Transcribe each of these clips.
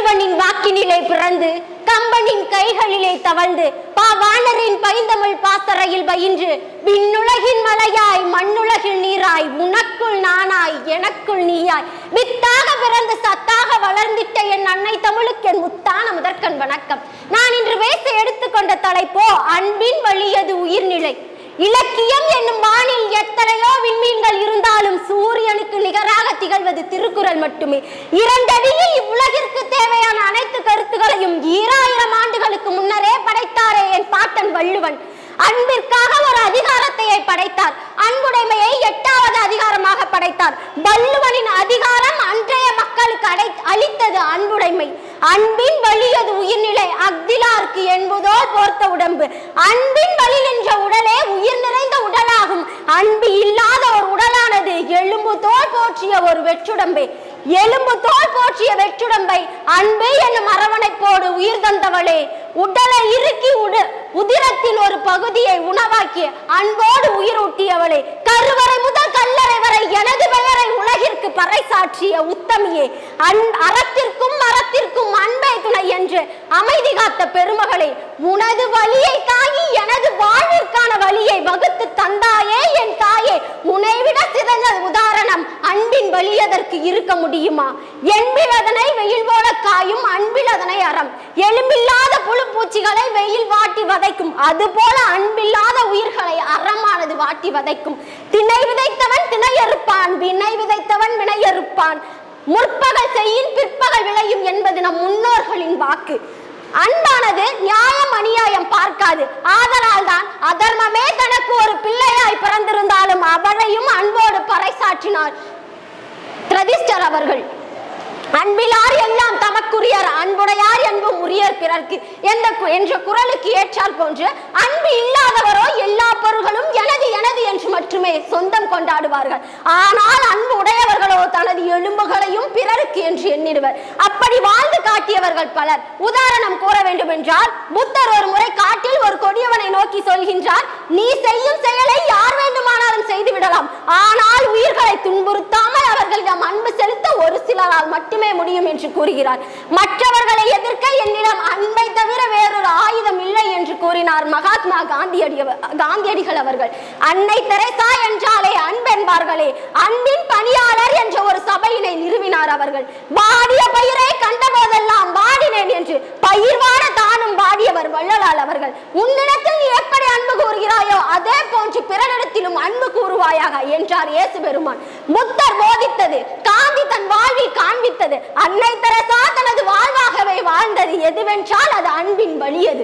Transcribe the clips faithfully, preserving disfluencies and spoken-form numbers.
வள்ளுவனின் வாக்கினிலே பிறந்து கம்பனின் கைகளிலே தவழ்ந்து பாவாணரின் பைந்தமிழ் பாசறையில் பயின்று விண்ணுலகின் மலையாய் மண்ணுலகில் நீராய் உனக்குள் நானாய் எனக்குள் நீயாய் வித்தாக பிறந்து சத்தாக வளர்ந்திட்ட என் அன்னை தமிழுக்கு என் முத்தான முதற்கண் வணக்கம். நான் இன்று பேச எடுத்துக்கொண்ட தலைப்போ அன்பின் வழியது உயிர்நிலை. இலக்கியம் என்னும் வானில் எத்தனையோ விண்மீன்கள் இருந்தாலும் சூரியனுக்கு நிகராக திகழ்வது திருக்குறள் மட்டுமே. இரண்டடியில் இவ்வுலகிற்கு தேவையான அனைத்து கருத்துக்களையும் ஈராயிரம் ஆண்டுகளுக்கு முன்னரே படைத்தாரே என் பாட்டன் வள்ளுவன். அன்பிற்காக ஒரு அதிகாரத்தை படைத்தார். அன்புடைமையை எட்டாவது அதிகாரமாக படைத்தார். வள்ளுவனின் அதிகாரம் அன்றைய மக்களுக்கு அடை அளித்தது அன்புடைமை. அன்பின் வழியது உயிர்நிலை அக்திலார்க்கு என்பதோ போர்த்த உடம்பு. அன்பின் வழி நின்ற உடலே உயிர் நிறைந்த உடலாகும். அன்பு இல்லாத ஒரு உடலானது எலும்பு தோல் போற்றிய ஒரு வெற்றுடம்பே. எலும்பு தோல் போற்றிய வெற்றுடம்பை அன்பு என்னும் அரவணைப்போடு உயிர் தந்தவளே. உடலை இறுக்கி உட உதிரத்தின் ஒரு பகுதியை உணவாக்கிய அன்போடு உயிர் ஊட்டியவளே. கருவறை முதல் கல்லறை வரை எனது பெயரை உலகிற்கு பறைசாற்றிய உத்தமியே. அன் அறத்திற்கும் மரத்திற்கும் அன்பே துணை என்று அமைதி காத்த பெருமகளே. உனது வழியை தாங்கி எனது வாழ்விற்கான வழியை வகுத்து தந்தாயே என் தாயே. உனைவிட சிறந்த உதாரணம் அன்பின் வழியதற்கு இருக்க முடியுமா? என்பில் அதனை வெயில் போல காயும் அன்பில் அதனை அறம். எலும்பில்லாத புழு பூச்சிகளை வெயில் வாட்டி வதைக்கும். அது போல அன்பில்லாத உயிர்களை அறமானது வாட்டி வதைக்கும். திணை விதைத்தவன் திணை அறுப்பான், வினை விதைத்தவன் வினை அறுப்பான். முற்பகல் செய்யின் பிற்பகல் விளையும் என்பது நம் முன்னோர்களின் வாக்கு. அன்பானது நியாயம் அநியாயம் பார்க்காது. ஆதலால் தான் அதர்மமே தனக்கு ஒரு பிள்ளையாய் பிறந்திருந்தாலும் அவரையும் அன்போடு பறைசாற்றினார் திரதிஷ்டர் அவர்கள். அன்பிலார் எல்லாம் தமக்குரியர், அன்புடையார் என்பும் உரியர் பிறர்க்கு என்ற குரலுக்கு ஏற்றால் போன்று அன்பு இல்லாதவரோ எல்லா பொருள்களும் எனது எனது என்று மட்டுமே சொந்தம் கொண்டாடுவார்கள். ஆனால் அன்பு உடையவர்களோ தனது எலும்புகளையும் பிறருக்கு என்று எண்ணிடுவர். அப்படி வாழ்ந்து காட்டியவர்கள் பலர். உதாரணம் கூற வேண்டும் என்றால், புத்தர் ஒரு முறை காட்டில் ஒரு கொடியவனை நோக்கி சொல்கின்றார், நீ செய்யும் செயலை யார் வேண்டுமானாலும் செய்து விடலாம், ஆனால் உயிர்களை துன்புறுத்தாமல் அவர்களிடம் அன்பு செலுத்த ஒரு சிலரால் மட்டும் முடியும் என்று கூறுகிறார். மற்றவர்களை எதிர்க்க என்னிடம் அன்பை தவிர வேறொரு ஆயுதம் இல்லை என்று கூறினார் மகாத்மா காந்தியடி காந்தியடிகள் அவர்கள். அன்னை தெரசா என்றாலே அன்பென்பார்களே. அன்பின் பணியாளர் என்ற ஒரு சபையினை நிறுவினார் அவர்கள். வாடிய பயிரை கண்ட போதெல்லாம் வாடினேன் என்று பயிர்வாட தானும் வாடியவர் வள்ளலார் அவர்கள். உன்னிடத்தில் நீ எப்படி அன்பு கூறுகிறாயோ அதே போன்று பிறரிடத்திலும் அன்பு கூறுவாயாக என்றார் இயேசு பெருமான். புத்தர் போதித்தது, காந்தி தன் வாழ்வில் காண்பித்தது, அன்னை தெரசா தனது வாழ்வாகவே வாழ்ந்தது எதுவென்றால் அது அன்பின் வழியது.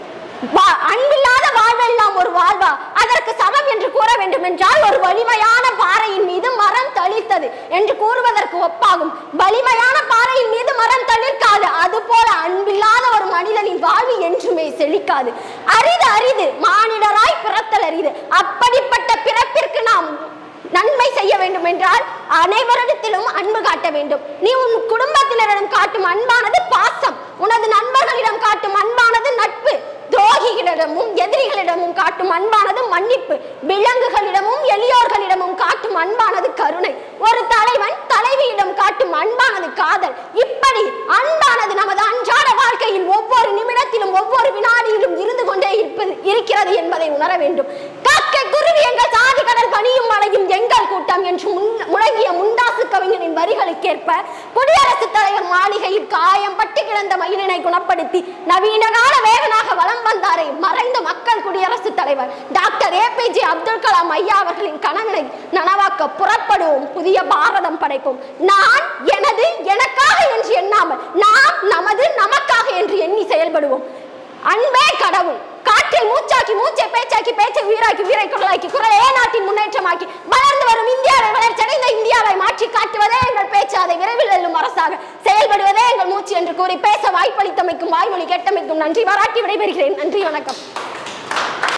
அன்பில்லாத வாழ்வெல்லாம் ஒரு வாழ்வா? அதற்கு சமம் என்று கூற வேண்டும் என்றால் ஒரு வலிமையான பாறையின் மீது மரம் தளிர்த்தது என்று கூறுவதற்கு ஒப்பாகும். வலிமையான பாறையின் மீது மரம் தளிர்க்காது. அது போல அன்பில்லாத ஒரு மனிதனின் வாழ்வு என்றுமே செழிக்காது. அரிது அரிது மானிடராய் பிறத்தல் அரிது. அப்படிப்பட்ட பிறப்பிற்கு நாம் நன்மை செய்ய வேண்டும் என்றால் அனைவரிடத்திலும் அன்பு காட்ட வேண்டும். நீ உன் குடும்பத்தினரிடம் காட்டும் அன்பானது பாசம். உனது நண்பர்களிடம் காட்டும் அன்பானது நட்பு. துரோகிகளிடமும் எதிரிகளிடமும் காட்டும் அன்பானது மன்னிப்பு. விலங்குகளிடமும் எளியோர்களிடமும் காட்டும் அன்பானது கருணை. ஒரு தலைவன் தலைவியிடம் காட்டும் அன்பானது காதல். இப்படி அன்பானது நமது அன்றாட வாழ்க்கையில் ஒவ்வொரு நிமிடத்திலும் ஒவ்வொரு வினாடியிலும் இருந்து கொண்டே இருப்பது இருக்கிறது என்பதை உணர வேண்டும். காக்கை குருவி எங்கள் சாதி கடல் பணியும் மலையும் எங்கள் கூட்டம் என்று முழங்கிய முண்டாசு கவிஞரின் வரிகளுக்கேற்ப குடியரசுத் தலைவர் மாளிகையில் காயம் பட்டு கிடந்த மயிலினை குணப்படுத்தி நவீன கால வேகனாக வளம் வந்தாரே மறைந்த மக்கள் குடியரசுத் தலைவர் doctor A P J Abdul Kalam ஐயா அவர்களின் கனவினை நனவாக்க புறப்படுவோம். புதிய பாரதம் படைப்போம். நான் எனது எனக்காக என்று எண்ணாமல் நாம் நமது நமக்காக என்று எண்ணி செயல்படுவோம். அன்பே கடவுள். காற்றில் மூச்சாக்கி மூச்சை பேச்சாக்கி பேச்சை உயிராக்கி உயிரை குரலாக்கி குரலே நாட்டின் முன்னேற்றமாக்கி வளர்ந்து வரும் இந்தியாவை வளர்ச்சியடைந்த இந்தியாவை மாற்றி காட்டுவதே எங்கள் பேச்சு. அதை விரைவில் வெல்லும் அரசாக செயல்படுவதே எங்கள் மூச்சு என்று கூறி பேச வாய்ப்பளித்தமைக்கும் வாய்மொழி கேட்டமைக்கும் நன்றி பாராட்டி விடைபெறுகிறேன். நன்றி, வணக்கம்.